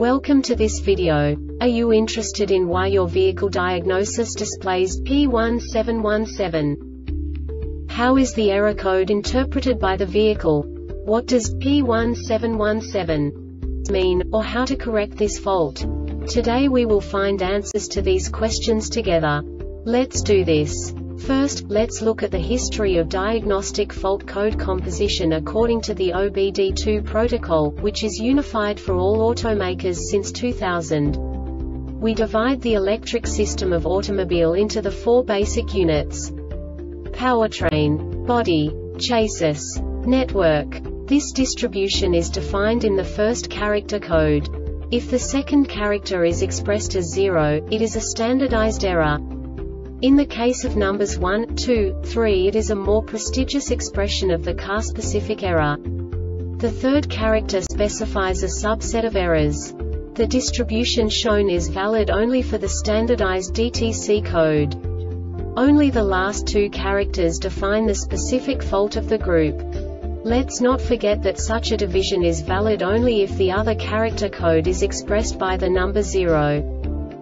Welcome to this video. Are you interested in why your vehicle diagnosis displays P1717? How is the error code interpreted by the vehicle? What does P1717 mean, or how to correct this fault? Today we will find answers to these questions together. Let's do this. First, let's look at the history of diagnostic fault code composition according to the OBD2 protocol, which is unified for all automakers since 2000. We divide the electric system of automobile into the four basic units: powertrain, body, chassis, network. This distribution is defined in the first character code. If the second character is expressed as 0, it is a standardized error. In the case of numbers 1, 2, 3, it is a more prestigious expression of the car-specific error. The third character specifies a subset of errors. The distribution shown is valid only for the standardized DTC code. Only the last two characters define the specific fault of the group. Let's not forget that such a division is valid only if the other character code is expressed by the number 0.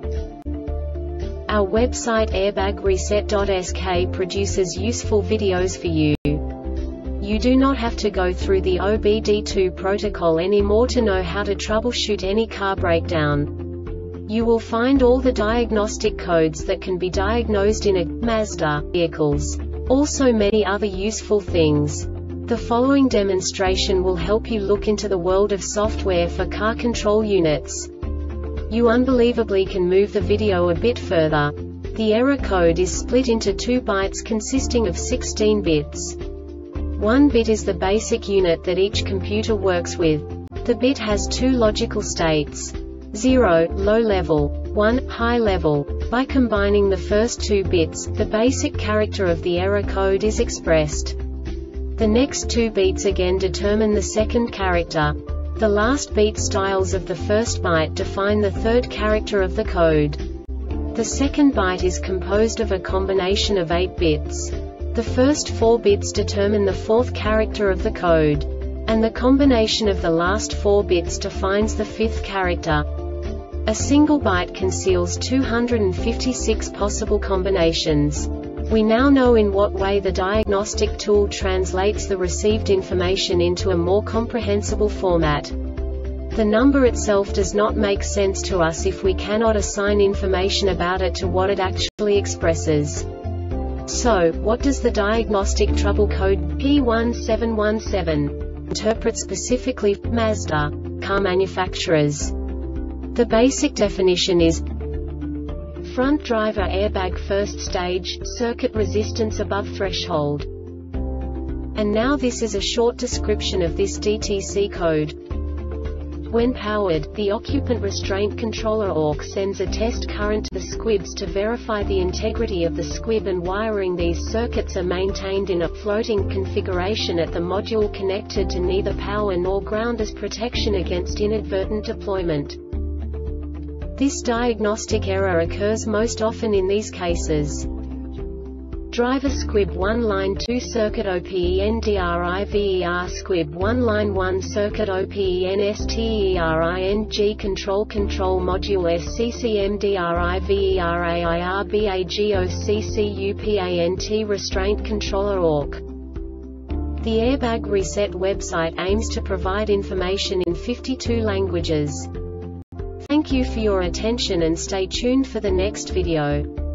Our website airbagreset.sk produces useful videos for you. You do not have to go through the OBD2 protocol anymore to know how to troubleshoot any car breakdown. You will find all the diagnostic codes that can be diagnosed in a Mazda vehicles. Also many other useful things. The following demonstration will help you look into the world of software for car control units. You unbelievably can move the video a bit further. The error code is split into 2 bytes consisting of 16 bits. 1 bit is the basic unit that each computer works with. The bit has 2 logical states: 0, low level, 1, high level. By combining the first 2 bits, the basic character of the error code is expressed. The next 2 beats again determine the second character. The last beat styles of the first byte define the third character of the code. The second byte is composed of a combination of 8 bits. The first 4 bits determine the fourth character of the code. And the combination of the last 4 bits defines the fifth character. A single byte conceals 256 possible combinations. We now know in what way the diagnostic tool translates the received information into a more comprehensible format. The number itself does not make sense to us if we cannot assign information about it to what it actually expresses. So, what does the diagnostic trouble code P1717 interpret specifically for Mazda car manufacturers? The basic definition is front driver airbag first stage, circuit resistance above threshold. And now this is a short description of this DTC code. When powered, the occupant restraint controller ORC sends a test current to the squibs to verify the integrity of the squib, and wiring these circuits are maintained in a floating configuration at the module connected to neither power nor ground as protection against inadvertent deployment. This diagnostic error occurs most often in these cases: driver squib 1 line 2 circuit OPENDRIVER squib 1 line 1 circuit OPENSTERING control module SCCMDRIVERAIRBAGOCCUPANT restraint controller ORC. The Airbag Reset website aims to provide information in 52 languages. Thank you for your attention and stay tuned for the next video.